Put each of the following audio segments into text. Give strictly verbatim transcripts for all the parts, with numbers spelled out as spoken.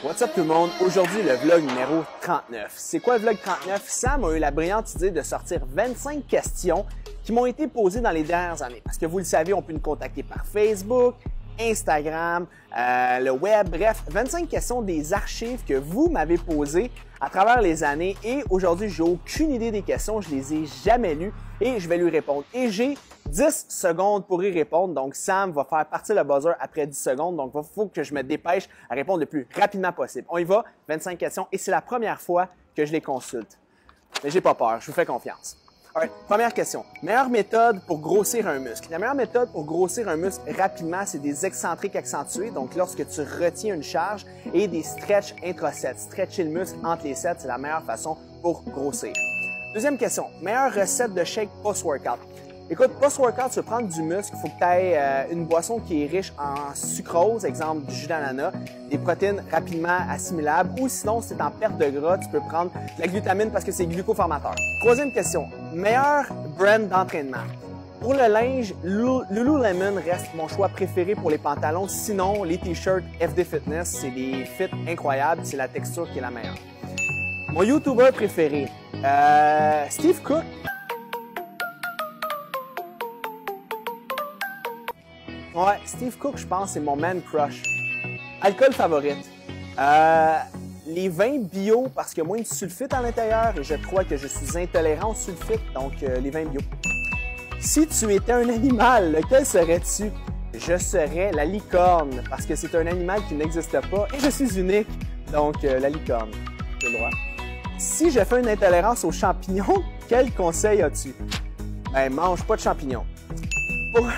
What's up tout le monde? Aujourd'hui, le vlog numéro trente-neuf. C'est quoi le vlog trente-neuf? Sam a eu la brillante idée de sortir vingt-cinq questions qui m'ont été posées dans les dernières années. Parce que vous le savez, on peut nous contacter par Facebook, Instagram, euh, le web, bref, vingt-cinq questions des archives que vous m'avez posées à travers les années et aujourd'hui, j'ai aucune idée des questions, je les ai jamais lues et je vais lui répondre. Et j'ai dix secondes pour y répondre, donc Sam va faire partir le buzzer après dix secondes, donc il faut que je me dépêche à répondre le plus rapidement possible. On y va, vingt-cinq questions et c'est la première fois que je les consulte. Mais j'ai pas peur, je vous fais confiance. Alright, première question. Meilleure méthode pour grossir un muscle. La meilleure méthode pour grossir un muscle rapidement, c'est des excentriques accentués. Donc, lorsque tu retiens une charge et des stretch intra-sets. Stretcher le muscle entre les sets, c'est la meilleure façon pour grossir. Deuxième question. Meilleure recette de shake post-workout. Écoute, post-workout, tu veux prendre du muscle, il faut que tu aies euh, une boisson qui est riche en sucrose, exemple du jus d'ananas, des protéines rapidement assimilables, ou sinon, si tu es en perte de gras, tu peux prendre de la glutamine parce que c'est glucoformateur. Troisième question, meilleur brand d'entraînement. Pour le linge, Lululemon reste mon choix préféré pour les pantalons, sinon les t-shirts F D Fitness, c'est des fits incroyables, c'est la texture qui est la meilleure. Mon YouTuber préféré, euh, Steve Cook. Ouais, Steve Cook, je pense, c'est mon man crush. Alcool favorite. Euh, les vins bio, parce qu'il y a moins de sulfite à l'intérieur et je crois que je suis intolérant au sulfite, donc euh, les vins bio. Si tu étais un animal, lequel serais-tu? Je serais la licorne, parce que c'est un animal qui n'existe pas et je suis unique, donc euh, la licorne. J'ai le droit. Si je fais une intolérance aux champignons, quel conseil as-tu? Ben, mange pas de champignons. Pour...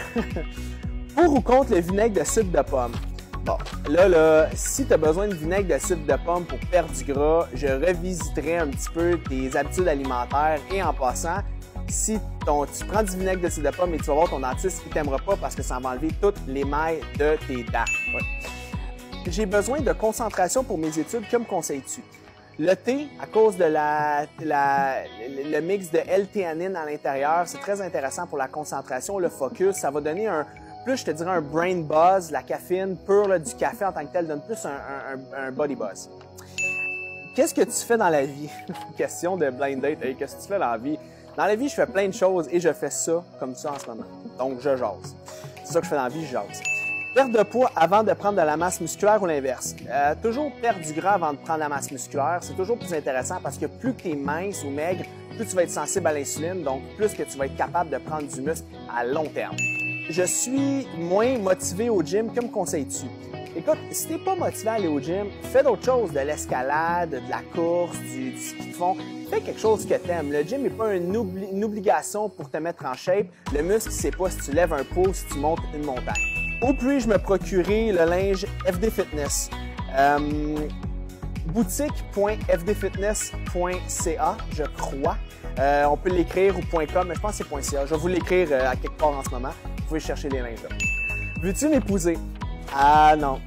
Pour ou contre le vinaigre de cidre de pomme? Bon, là, là, si tu as besoin de vinaigre de cidre de pomme pour perdre du gras, je revisiterai un petit peu tes habitudes alimentaires et en passant, si ton, tu prends du vinaigre de cidre de pomme et tu vas voir ton dentiste, il t'aimera pas parce que ça va enlever toutes les mailles de tes dents. Ouais. J'ai besoin de concentration pour mes études, que me conseilles-tu? Le thé, à cause de la, la, le mix de L-théanine à l'intérieur, c'est très intéressant pour la concentration, le focus. Ça va donner un, plus, je te dirais, un brain buzz. La caféine pure là, du café en tant que tel donne plus un, un, un body buzz. Qu'est-ce que tu fais dans la vie? Question de blind date. Hey, qu'est-ce que tu fais dans la vie? Dans la vie, je fais plein de choses et je fais ça comme ça en ce moment. Donc, je jase. C'est ça que je fais dans la vie, je jase. Perte de poids avant de prendre de la masse musculaire ou l'inverse? Euh, toujours perdre du gras avant de prendre la masse musculaire, c'est toujours plus intéressant parce que plus que tu es mince ou maigre, plus tu vas être sensible à l'insuline, donc plus que tu vas être capable de prendre du muscle à long terme. Je suis moins motivé au gym, que me conseilles-tu? Écoute, si tu n'es pas motivé à aller au gym, fais d'autres choses, de l'escalade, de la course, du, du ski de fond. Fais quelque chose que tu aimes. Le gym n'est pas une, obli une obligation pour te mettre en shape. Le muscle, c'est pas si tu lèves un pot, si tu montes une montagne. Où puis-je me procurer le linge F D Fitness? Euh, boutique point f d fitness point c a, je crois. Euh, on peut l'écrire ou .com, mais je pense que c'est .ca. Je vais vous l'écrire euh, à quelque part en ce moment. Vous pouvez chercher les linges là. Veux-tu m'épouser? Ah non.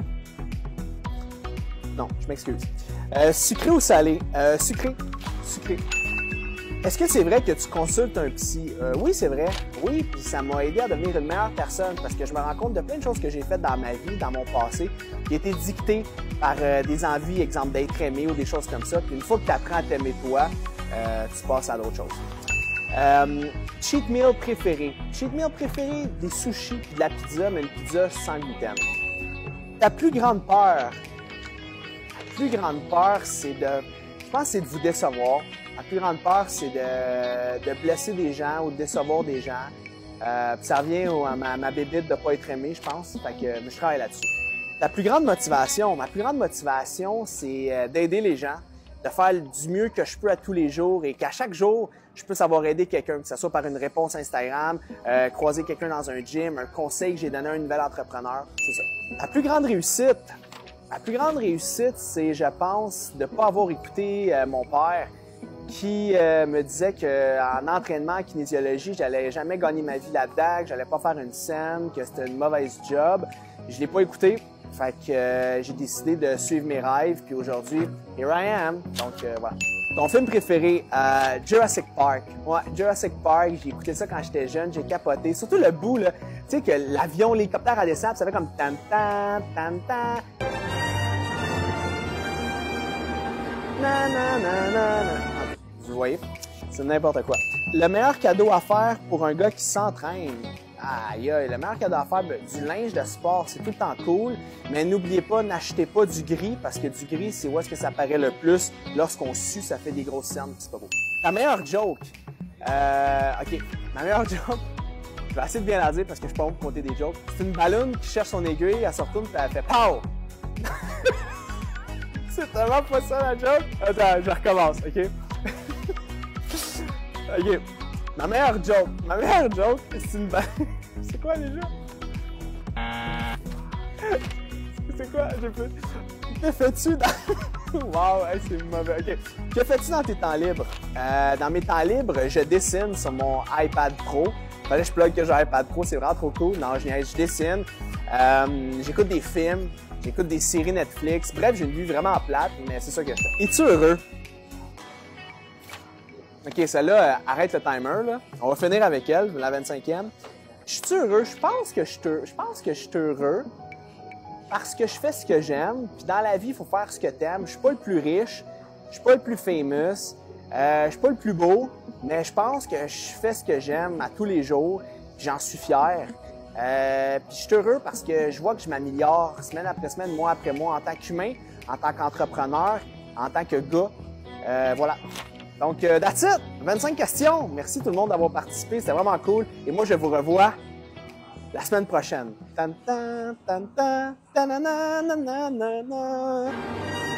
Non, je m'excuse. Euh, sucré ou salé? Euh, sucré. Sucré. Est-ce que c'est vrai que tu consultes un psy? Euh, oui, c'est vrai. Oui, puis ça m'a aidé à devenir une meilleure personne parce que je me rends compte de plein de choses que j'ai faites dans ma vie, dans mon passé, qui étaient dictées par euh, des envies, exemple d'être aimé ou des choses comme ça. Puis une fois que tu apprends à t'aimer toi, euh, tu passes à d'autres choses. Euh, cheat meal préféré. Cheat meal préféré, des sushis, de la pizza, mais une pizza sans gluten. Ta plus grande peur? La plus grande peur, c'est de... Je pense que c'est de vous décevoir. La plus grande peur, c'est de, de blesser des gens ou de décevoir des gens. Euh, puis ça revient au, à ma, ma bébite de ne pas être aimé, je pense. Fait que je travaille là-dessus. La plus grande motivation, ma plus grande motivation, c'est d'aider les gens, de faire du mieux que je peux à tous les jours et qu'à chaque jour, je puisse avoir aidé quelqu'un, que ce soit par une réponse Instagram, euh, croiser quelqu'un dans un gym, un conseil que j'ai donné à un nouvel entrepreneur, c'est ça. La plus grande réussite, la plus grande réussite, c'est, je pense, de ne pas avoir écouté euh, mon père qui euh, me disait qu'en entraînement en kinésiologie, j'allais jamais gagner ma vie là-dedans, que j'allais pas faire une scène, que c'était une mauvaise job. Je l'ai pas écouté, fait que euh, j'ai décidé de suivre mes rêves, puis aujourd'hui, here I am. Donc euh, voilà. Ton film préféré, euh, Jurassic Park. Ouais, Jurassic Park, j'ai écouté ça quand j'étais jeune, j'ai capoté. Surtout le bout, là, tu sais, que l'avion, l'hélicoptère à descendre, ça fait comme tam tam tam tam. Na, na, na, na, na. Okay, vous voyez, c'est n'importe quoi. Le meilleur cadeau à faire pour un gars qui s'entraîne. Aïe, aïe, le meilleur cadeau à faire, ben, du linge de sport, c'est tout le temps cool, mais n'oubliez pas, n'achetez pas du gris, parce que du gris, c'est où est-ce que ça paraît le plus. Lorsqu'on sue, ça fait des grosses cernes, c'est pas beau. Ta meilleure joke. Euh, OK, ma meilleure joke, je vais essayer de bien la dire parce que je peux pas vous compter des jokes. C'est une ballonne qui cherche son aiguille, elle se retourne et elle fait « Pow! » C'est tellement pas ça la joke. Attends, je recommence, OK? OK. Ma meilleure joke. Ma meilleure joke, c'est une ballonne. C'est quoi déjà? C'est quoi? J'ai fait. Que fais-tu dans. Wow, hey, c'est mauvais. OK. Que fais-tu dans tes temps libres? Euh, dans mes temps libres, je dessine sur mon iPad Pro. Fallait que je plug que j'ai un iPad Pro, c'est vraiment trop cool. Non, je, je dessine. Euh, j'écoute des films. J'écoute des séries Netflix. Bref, j'ai une vie vraiment plate, mais c'est ça que je fais. Es-tu heureux? OK, celle-là, euh, arrête le timer, là. On va finir avec elle, la vingt-cinquième. Je suis heureux? Je pense que je je pense que je suis heureux parce que je fais ce que j'aime. Puis dans la vie, il faut faire ce que t'aimes. Je suis pas le plus riche. Je suis pas le plus famous. Euh, je suis pas le plus beau. Mais je pense que je fais ce que j'aime à tous les jours. J'en suis fier. Euh, puis je suis heureux parce que je vois que je m'améliore semaine après semaine, mois après mois, en tant qu'humain, en tant qu'entrepreneur, en tant que gars. Euh, voilà. Donc, euh, that's it! vingt-cinq questions. Merci tout le monde d'avoir participé. C'était vraiment cool. Et moi, je vous revois la semaine prochaine. Tan, tan, tan, tan, tan, tan, tan, tan, tan, tan.